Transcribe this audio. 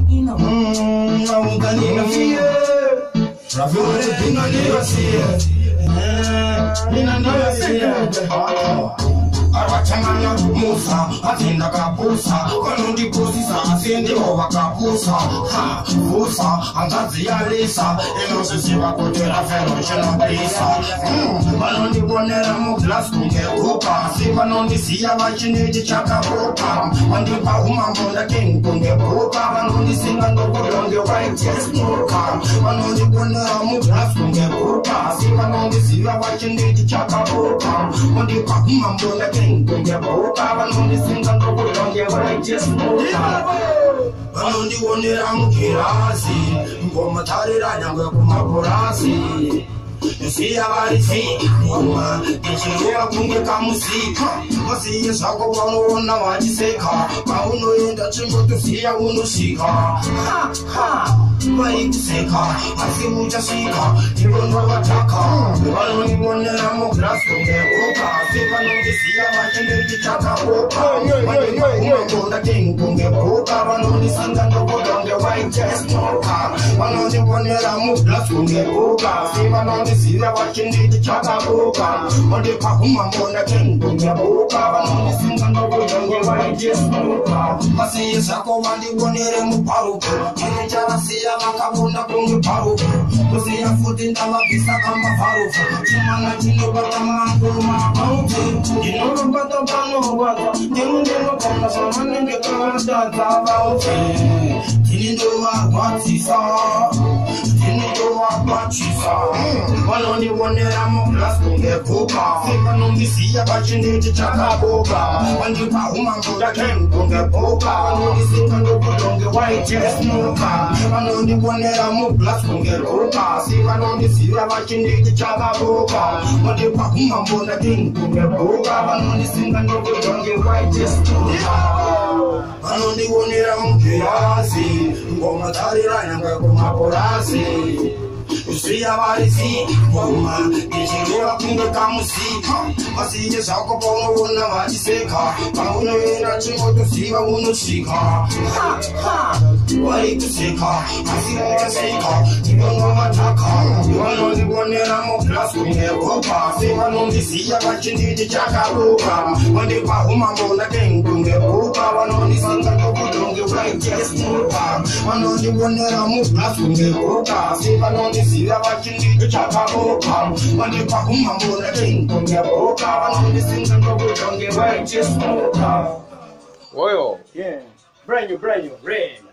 Arwachanganya Musa, atinda kapusa, kanundi kusisa, asindi owa kapusa, ha, fusa, angazi ya lisa, inosisiwa kutera fero, sheno pisa, kanundi bonera mu glass kunge kupa, si kanundi siya wachiniti chaka kupa, mandipa umambonda king kunge kupa, kanundi singa ndogo longe white yes kupa, kanundi bonera mu glass kunge kupa, si kanundi siya wachiniti chaka kupa, mandipa umambonda king kunge kupa, kanundi singa ndogo longe white yes kupa, kanundi bonera mu kirasi, ngoma tarira nyangwe kumaporasi. You see how I see, Mama. Did you hear a bunga kamusika? Must see you talk about one now. I just say, car. I don't know you that you go to see. I want to see car. Ha ha. Why you say car? I see you just see car. You don't know what I car. I don't even want to know grass from there. See, I know this year I can get the chaka. When you go the king, go get broke. I know this and then go down the white chest. I know the one that I'm more glass from there. See, I know this is watching the chaka boka. On the Pahuma Mona King, Bunga Boka, on the Singa Nogo, white yes, Boka. I see a Sako and the one here in Paru. And the Jana see a Makabuna Bunga Paru. To see a foot in the Mapisa Kama Paru. Chumana Chino Batama Puma Mountain. You know about the Bano water. You know about someone in the Canada about it. Tinidoa, what she saw. Tinidoa, what she saw. Only one that I'm last to get Coca. Even on the sea, watching the Chaka Boca. When you come home, I can't go get Boca. I know this thing can go on the white chest, no car. I know the one that I'm last to get Coca. See, I know the sea, watching the Chaka Boca. When you come home, I can't go get Boca. I know this thing can go on the white chest, no car. I know the one that I'm Kirasi. Goma Tarira and Goma Porasi. You see how I see, Mama. Did you hear a bunga kamusika? I see you talk about one of my seka. I don't know that you want to see, I want to see her. Ha ha. Why you say car? I see what I say car. You don't know what I call. You are not the one that I'm a plus with a copa. Say I don't see a watching the Chaka Boca. When they put home, I'm on the king, Bunga Boca. I know this and that don't get right, yes, no car. I know the one that I'm a plus with a copa. Say I don't see a watching the Chaka Boca. When they put home, I'm on the king, Bunga Boca. I know this and that don't get right, yes, no car. Oil. Yeah. Brand new, red.